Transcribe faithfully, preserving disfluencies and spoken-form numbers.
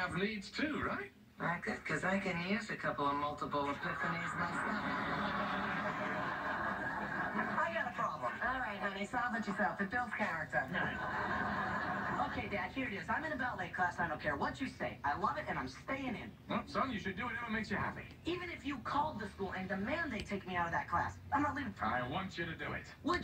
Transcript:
have needs too, right? I could, because I can use a couple of multiple epiphanies myself. I got a problem. All right, honey, solve it yourself. It builds character. Okay, Dad, here it is. I'm in a ballet class, and I don't care what you say. I love it, and I'm staying in. Well, son, you should do whatever makes you happy. Even if you called the school and demand they take me out of that class, I'm not leaving. I want you to do it. Would